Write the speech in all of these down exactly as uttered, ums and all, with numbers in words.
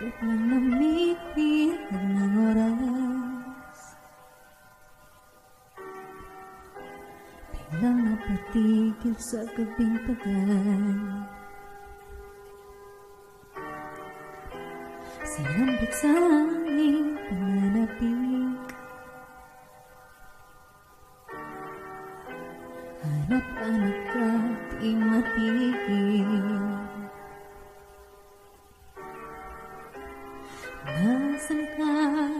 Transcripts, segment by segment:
Biglang namipit ng oras, biglang napatigil sa gabing tagal. Sinambit sa hangin pananapik, hanap-hanap ka di matigil. Nasaan ka?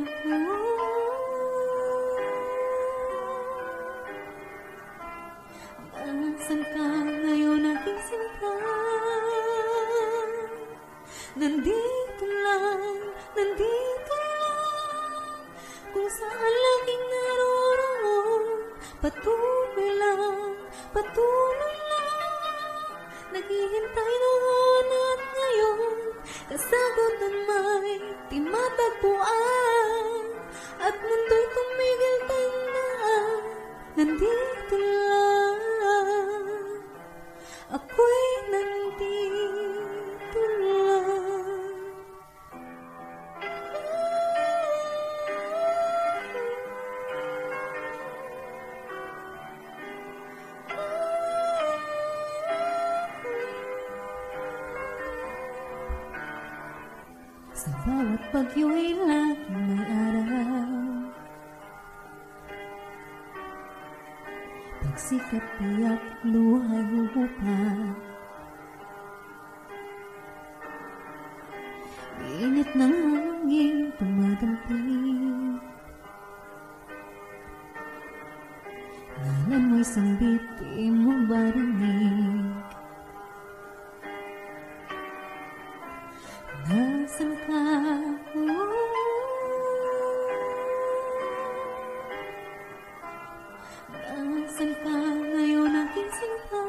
Nasaan ka ngayon aking sinta? Nandito lang, nandito lang, kung saan laging naroon. Patuloy lang, patuloy lang, naghihintay noon at ngayon. Kasagutan may di matagpuan, at mundo'y tumigil tandaan. Nandito lang, ako'y nandito lang. Sa bawat bagyo'y laging may araw, pagsikat tiyak luhay huhupat. Init ng hangin tumatampik, ngalan mo'y sambit di mo barinig. Nasaan ka? Nasaan ka ngayon aking sinta?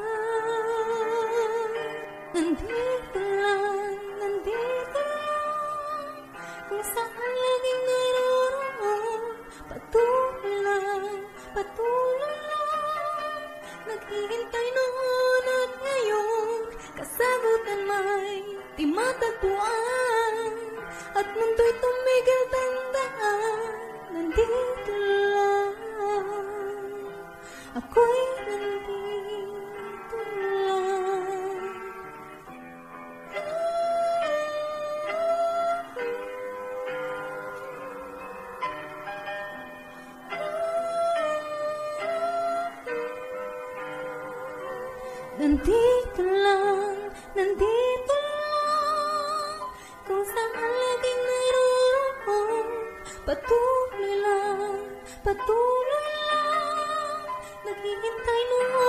Nandito lang, nandito lang, kung saan laging naroon. Patuloy lang, patuloy lang, naghihintay noon at ngayon. Kasagutan may di matagpuan, at mundo'y tumigil tandaan. Nandito lang, ako'y nandito lang. Nandito lang, nandito lang, kung saan laging naroon. Patuloy lang, patuloy lang, naghihintay noon